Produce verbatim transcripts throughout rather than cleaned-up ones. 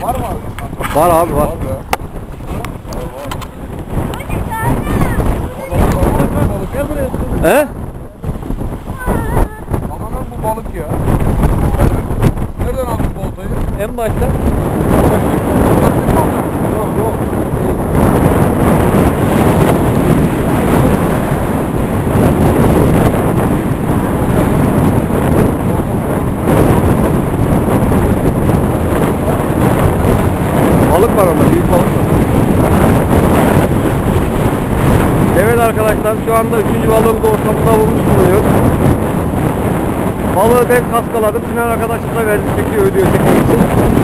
Var mı abi? Var abi var. He? Aman bu balık ya. Nereden aldın bu oltayı? En başta. Yok yok. Balık var orada, büyük balık var. Evet arkadaşlar, şu anda üçüncü balığımızı ortamda vurmuş bulunuyoruz. Balığı ben kaskaladım, Sinan arkadaşımıza verdik, çekiyor, ödüyor çekmek için.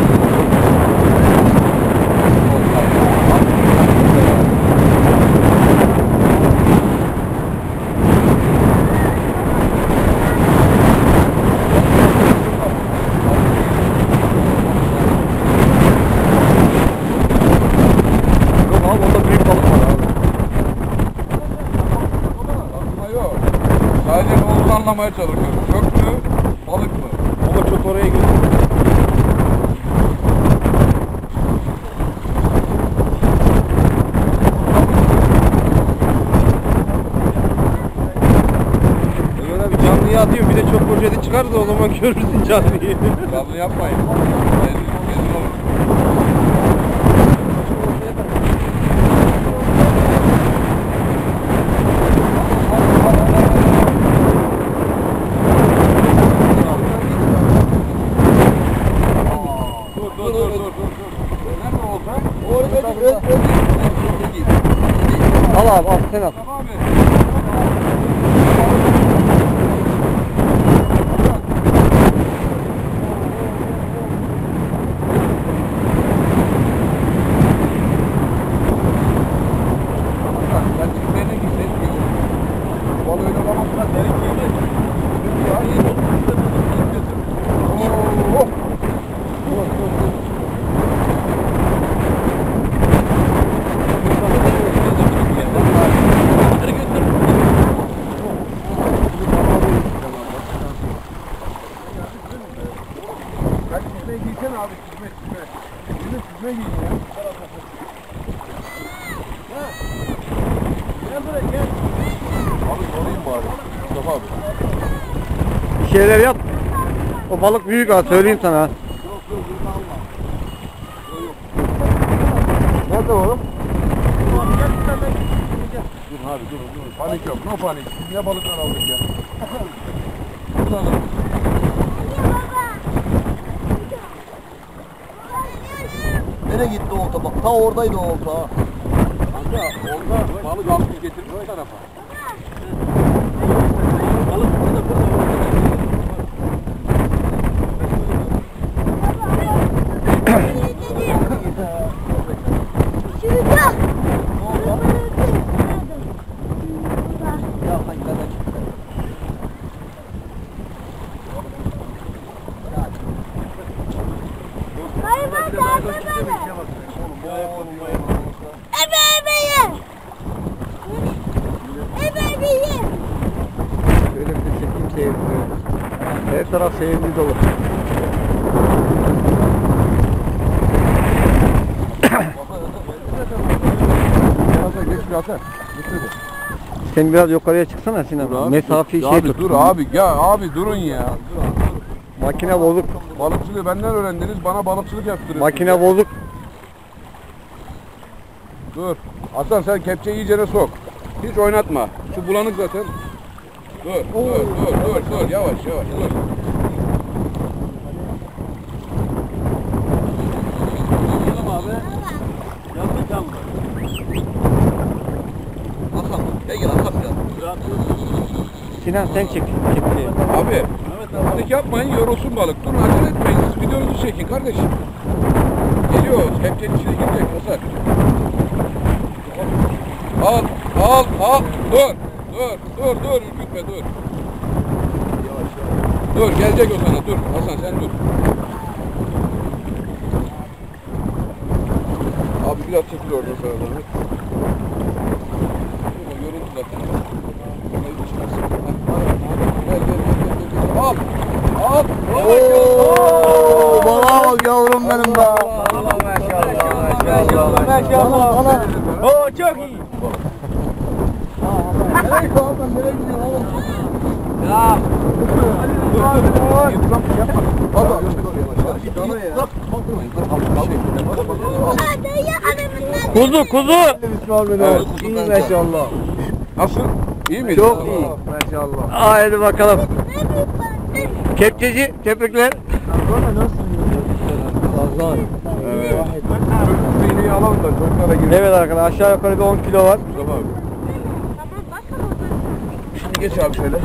Sadece ne anlamaya çalışıyorum. Kök mü? Balık mı? Ama çok oraya gidiyor. Öyle bir canlıyı atıyor, bir de çok projede çıkarsa o zaman görürsün canlıyı. Canlı yapmayın. Gezin, gezin olur. Dur dur dur dur dur. Nerede olsa? Orada bir Al abi, al sen al. Tamam abi. Sen çıkmayana git, sen çıkmayana. Balı öyle bakmakla derin gelecek. Ya iyi oldu. Oh! Dur dur dur. Ben süzme giysene abi, süzme süzme. Süzme süzme giyin ya. Gel buraya gel. Abi sorayım bari. Mustafa abi. Bir şeyler yap. O balık büyük ha, söyleyeyim sana. Yok yok burada alma. Yok yok. Nerede oğlum? Dur abi dur dur. Panik yok, no panik. Biz ne balıklar aldık ya. Buradan aldık. Nereye gitti o olta bak? Ta oradaydı o olta. Kanka orada balık almış getirmiş bu tarafa. Balık burada burada. Ya hakikaten çıktı. Şöyle bir de çekeyim seyirci. Her taraf seyirci dolu. Hasan geç bir Hasan. Getir bir. Sen biraz yukarıya çıksana Sinan. Mesafeyi şey abi, tut. dur abi ya abi durun ya. Makine bozuk. Balıkçılığı benden öğrendiniz, bana balıkçılık yaptırıyorsunuz. Makine bozuk. Dur. Hasan sen kepçeyi iyicene sok. Hiç oynatma. Şu bulanık zaten. Dur, dur, dur, dur, dur. Yavaş, yavaş, dur. Tamam abi. Yandı canlı. Hasan gel gel Hasan biraz. Sinan sen çek. Çek şeyi. Abi, panik yapmayın, yorulsun balık. Dur, acele etmeyin. Siz videonuzu çekin kardeşim. Geliyor, kepçenin içine girecek Hasan. Al, al, al. Dur, dur, dur, dur. Ürkütme, dur. Yavaş yavaş. Dur, gelecek o sana. Dur, Hasan sen dur. Abi biraz çekil oradan sonra. Yoruldu zaten. Gel, gel, gel, gel, gel. Al, al. Oo, balığa bak yavrum benim be. maşallah. Oo çok iyi. Nereye gidiyor abi? Nereye gidiyor oğlum? Ya. Baba. Kuzu kuzu. Evet. İyi maşallah. Nasıl? İyi miydi? Çok iyi. Maşallah. Haydi bakalım. Kepçeci tebrikler. Evet. Şu iğneyi alalım da çocuklara girelim. Evet arkadaşlar aşağı yukarı bir on kilo var. Mustafa abi. Şimdi geç abi şöyle.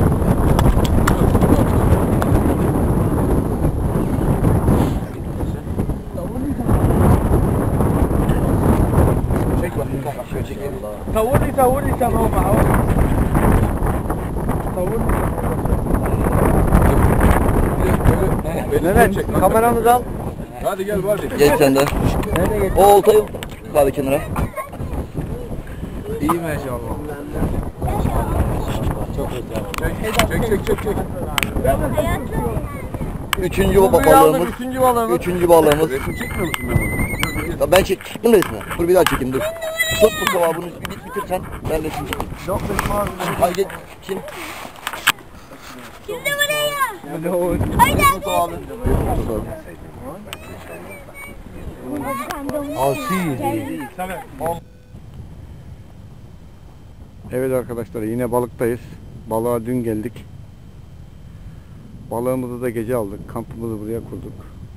Çek bakayım. Şöyle çekelim. صورني صورني تمام معه. صورني. Mehmet kameramızı al. Hadi gel hadi. Geç sen de. Nereye geç? O oltayı abi kenara. İyi maşallah. Çek çek çek çek. Üçüncü Kuzuyu aldık, balığımız. üçüncü balığımız. Üçüncü balığımız. Resim çekmiyor musun ben bunu? Ya ben çek, çıktım resmi. Dur bir daha çekeyim dur. Tut bu kavağı bunu bir bit bitirsen ben resim çekeyim. Yok resim abi. Hadi geç. Kim? Şimdi buraya. Yok. Haydi Tut abi. Evet arkadaşlar yine balıktayız. Balığa dün geldik. Balığımızı da gece aldık. Kampımızı buraya kurduk.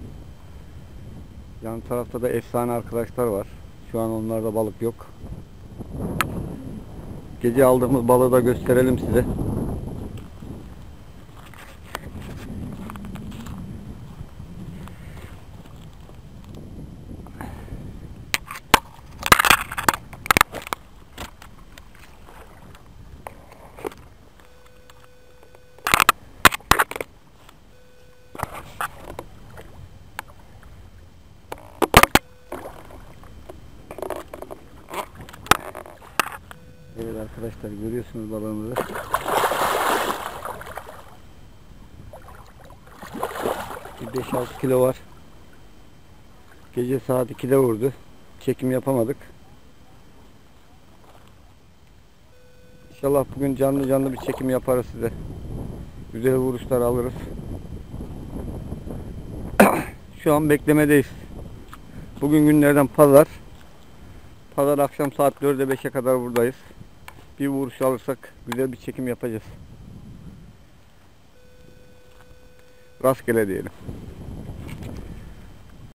Yan tarafta da efsane arkadaşlar var. Şu an onlarda balık yok. Gece aldığımız balığı da gösterelim size. Evet arkadaşlar görüyorsunuz balığımızı. Bir beş altı kilo var. Gece saat ikide vurdu. Çekim yapamadık. İnşallah bugün canlı canlı bir çekim yaparız size. Güzel vuruşlar alırız. Şu an beklemedeyiz. Bugün günlerden pazar. Pazar akşam saat dörde beşe kadar buradayız. Bir vuruş alırsak güzel bir çekim yapacağız. Rastgele diyelim.